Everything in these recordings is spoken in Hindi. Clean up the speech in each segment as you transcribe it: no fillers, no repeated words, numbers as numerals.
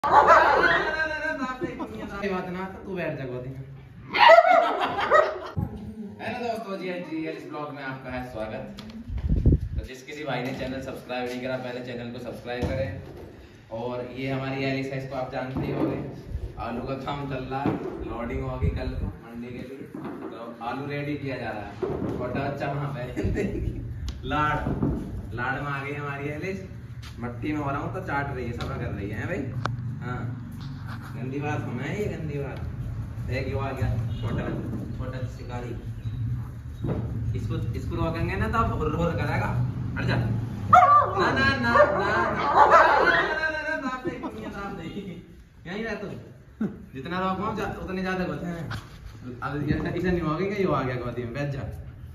बात ना तो तू बैठ जा गोदी में। हेलो दोस्तों, जी इस ब्लॉग में आपका है स्वागत। तो जिस किसी भाई ने चैनल सब्सक्राइब नहीं करा, पहले चैनल को सब्सक्राइब करें। और ये हमारी एलिस है, इसको आप जानते ही होंगे। आलू का काम चल रहा है, लोडिंग होगी कल को मंडी के लिए, तो आलू रेडी किया जा रहा है। छोटा बच्चा वहाँ पे लाड़ में आ गई हमारी एलिस। मट्टी में हो रहा हूँ तो चाट रही है, सफा कर रही है भाई। हाँ, गंदी बात हमें, ये गंदी बात देख यो आ गया छोटा शिकारी। इसको रोकेंगे ना तो अब हुर हुर करेगा। हट जा। ना ना ना ना यहीं रह तू। जितना रोको उतने ज्यादा होते हैं। अब इसे नहीं होगी कि यो आ गया गोदी में, बैठ जा।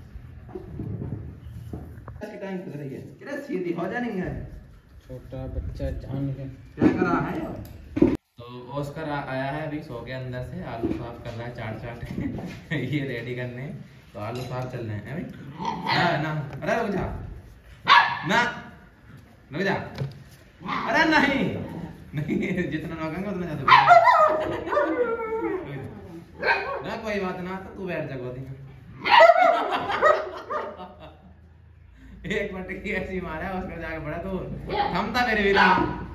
टाइम खुद रही है, कितना सीधी हो जानी है। छोटा बच्चा जान के क्या कर रहा है? तो ऑस्कर आया है अभी, सो के अंदर से आलू साफ कर रहा है, चाट ये रेडी करने। तो आलू साफ चल रहे हैं भाई। ना अरे रुक जा, ना रुक जा। अरे नहीं जितना रोकेंगे उतना ज्यादा ना। कोई बात ना, तो तू बैठ जा गोदी में। एक मिनट की ऐसी मारा उसका जाके पड़ा तो थमता मेरे वीरा।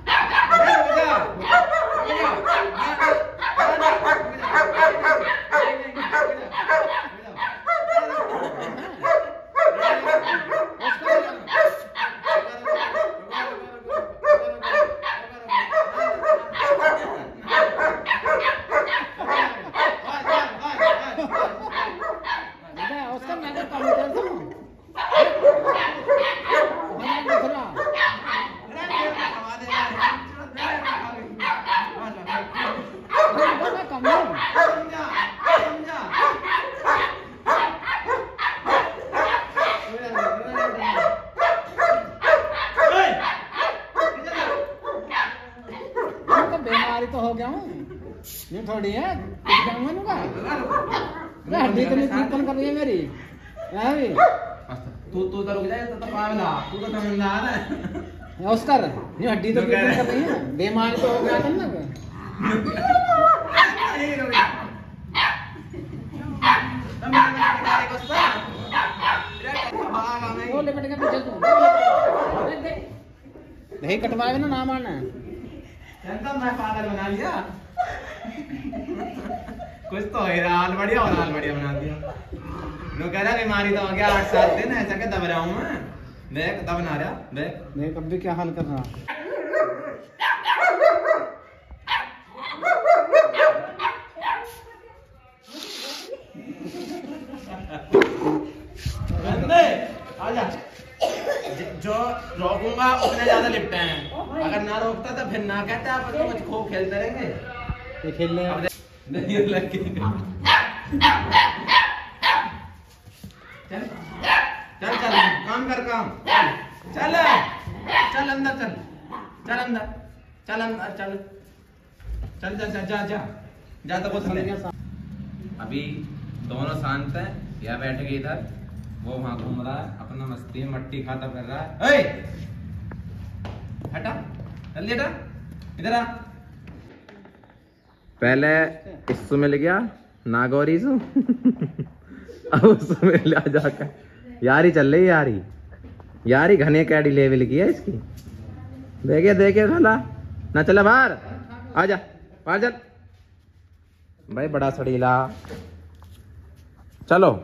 तो हो गया हूँ, ये थोड़ी है हड्डी तो नहीं कर रही है मेरी। तू तो रुक जा, तो पागला, तू तो समझदार है। ऑस्कर, ये हड्डी तो कर रही है, बीमारी तो हो गया था ना। वो लिपट के पीछे नहीं कटवाए ना, ना मारना मैं पागल बना लिया। कुछ तो हाल बढ़िया और हाल बढ़िया बना दिया। नो कह रहा बीमारी तो हो गया 8-7 दिन, ऐसा क्या दब रहा हूँ मैं। देख दब ना रहा, देख अब भी क्या हाल कर रहा। आजा, जो रोकूंगा उतने ज्यादा लिपटे हैं। अगर ना रोकता तो फिर ना कहते आप तो कुछ खूब खेलते रहेंगे। ये खेलने नहीं लगे। चल चल चल, काम कर काम। चल चल अंदर, चल अंदर, चल अंदर, चल जा तो कुछ नहीं। अभी दोनों शांत हैं, या बैठ गए इधर, वो वहां घूम रहा है अपना मस्ती में, मट्टी खाता कर रहा है। हटा जल्दी, हटा इधर आ। पहले इससे मिल गया नागौरी से अब उससे मिल जाकर यारी चल रही, यारी घने कैडी लेवल की है इसकी। देखे भला ना चला बाहर, आजा बाहर चल भाई, बड़ा सड़ीला। चलो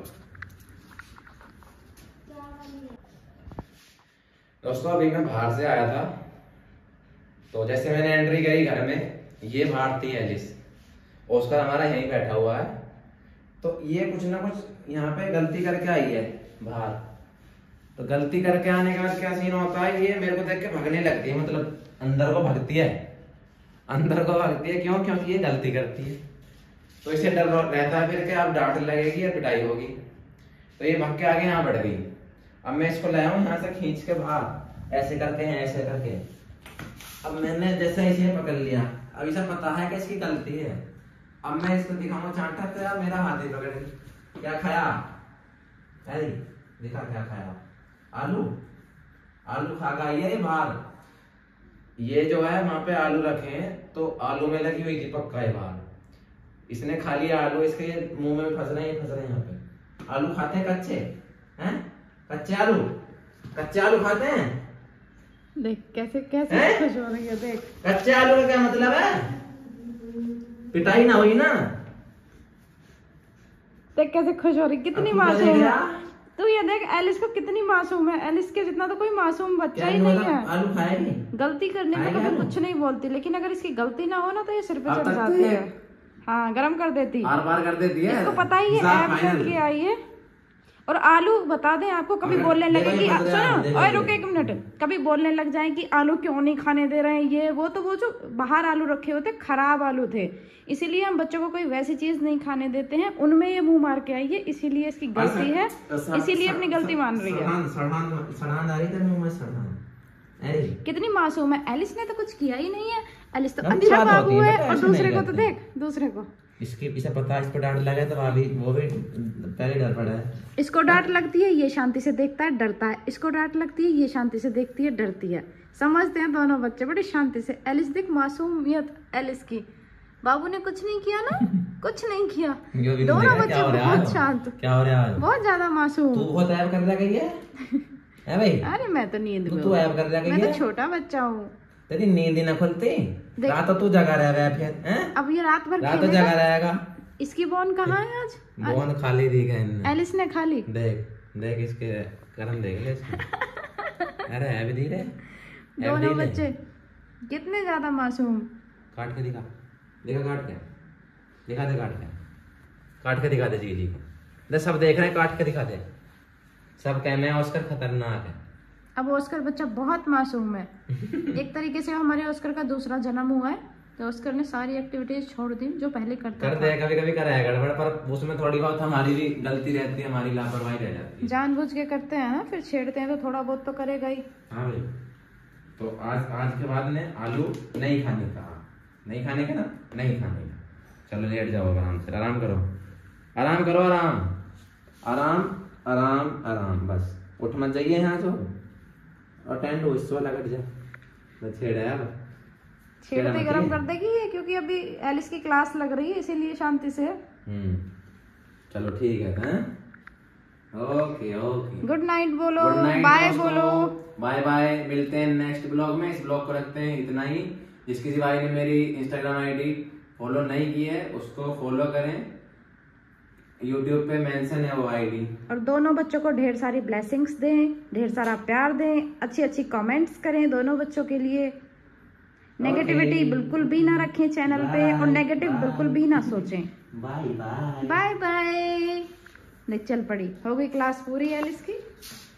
दोस्तों, अभी मैं बाहर से आया था, तो जैसे मैंने एंट्री करी घर में, ये बाहर थी एलिस, ऑस्कर हमारा यहीं बैठा हुआ है। तो ये कुछ ना कुछ यहाँ पे गलती करके आई है बाहर। तो गलती करके आने के बाद क्या सीन होता है, ये मेरे को देख के भागने लगती है, मतलब अंदर को भागती है। क्यों? क्योंकि ये गलती करती है, तो इसे डर रहता है फिर कि अब डांट लगेगी या पिटाई होगी। तो ये भाग के आगे यहाँ बढ़ गई। अब मैं इसको लाया हूँ यहाँ से खींच के बाहर, ऐसे करके। अब मैंने जैसे इसे पकड़ लिया, अब इसे पता है कि इसकी गलती है। अब मैं इसको दिखाऊंगा चांटा, तो यार मेरा हाथ ही पकड़ क्या खाया है, दिखा क्या खाया। आलू खा गई है ये बाहर। ये जो है वहां पे आलू रखे हैं, तो आलू में लगी हुई थी पक्का है बाहर। इसने खा लिया आलू, इसके मुंह में फंस रहे हैं यहाँ पे। आलू खाते हैं कच्चे हैं? कच्चे आलू खाते हैं। देख कैसे कैसे खुश हो रही है, देख। कच्चे आलू का क्या मतलब है? पिटाई ना हुई ना। देख कैसे खुश हो रही, कितनी मासूम है। तो ये देख एलिस को कितनी मासूम है, एलिस के जितना तो कोई मासूम बच्चा ही नहीं है। आलू खाएगी, गलती करने पे कभी कुछ नहीं बोलती, लेकिन अगर इसकी गलती ना हो ना तो ये सिर पे चढ़ जाती है। हाँ, गरम कर देती, बार कर देती है। इसको पता ही है ऐप करके आई है। और आलू बता दें आपको, कभी बोलने लगे कि सुनो और रुके 1 मिनट, कभी बोलने लग जाए कि आलू क्यों नहीं खाने दे रहे हैं ये वो, तो वो जो बाहर आलू रखे होते खराब आलू थे, इसीलिए हम बच्चों को कोई वैसी चीज नहीं खाने देते हैं। उनमें ये मुंह मार के आई है, इसीलिए इसकी गलती है, इसीलिए अपनी गलती मान रही है। कितनी मासूम है एलिस, ने तो कुछ किया ही नहीं है। एलिस तो अच्छा बाबू है। और दूसरे को तो देख, दूसरे को इसे पता है, इसको डांट लगा तो वो भी पहले डर पड़ा है। इसको डांट लगती है, ये शांति से देखता है, डरता है। इसको डांट लगती है, ये शांति से देखती है, डरती है। समझते हैं दोनों बच्चे बड़ी शांति से। एलिस देख, मासूमियत एलिस की। बाबू ने कुछ नहीं किया ना, कुछ नहीं किया। दोनों बच्चे बहुत शांत, क्या हो रहा है, बहुत ज्यादा मासूम। तू बहुत ऐब कर रहा है भाई। अरे मैं तो नींद में, तू ऐब कर रहा है, मैं तो छोटा बच्चा हूँ। तेरी नींद ही ना खुलती, रात तो तू जगा रहा है। अब ये रात भर तो जगा रहेगा। इसकी बोन कहाँ है आज? बोन खाली दी गई, एलिस ने खा ली। देख इसके कर्म देख। अरे है भी धीरे। दोनों बच्चे कितने ज्यादा मासूम। काट के दिखा, काट के दिखा दे, काट के दिखा दे जी को। सब देख रहे हैं, काट के दिखा दे। सब कह में ऑस्कर खतरनाक है। अब ऑस्कर बच्चा बहुत मासूम है। एक तरीके से हमारे ऑस्कर का दूसरा जन्म हुआ है, तो ऑस्कर ने सारी एक्टिविटीज छोड़ दी जो पहले करता था। कभी कराया गड़बड़, पर उसमें थोड़ी बहुत हमारी भी गलती रहती है, हमारी लापरवाही रह जाती है। जानबूझ के करते हैं ना, फिर छेड़ते हैं तो थोड़ा बहुत तो करेगा ही। हाँ भाई, तो आज के बाद ने आलू नहीं खाने का, नहीं खाने का। चलो लेट जाओ, आराम से आराम करो, आराम। बस उठ मत जाइए यहाँ से, और टेंट हो इस वाला कट जा। छेड़ते गरम कर देगी ये, क्योंकि अभी एलिस की क्लास लग रही है, इसीलिए शांति से। चलो ठीक है। ओके गुड नाइट बोलो, बाय बोलो, बाय। मिलते हैं नेक्स्ट ब्लॉग में। इस ब्लॉग को रखते हैं इतना ही। जिस किसी भाई ने मेरी इंस्टाग्राम आईडी फॉलो नहीं की है उसको फॉलो करें, YouTube पे मेंशन है वो आईडी। और दोनों बच्चों को ढेर सारी ब्लेसिंग्स दें, ढेर सारा प्यार दें, अच्छी कमेंट्स करें दोनों बच्चों के लिए। नेगेटिविटी बिल्कुल भी ना रखें चैनल पे, और नेगेटिव बिल्कुल भी ना सोचें। बाय। बाय। देख चल पड़ी, हो गई क्लास पूरी एलिस की।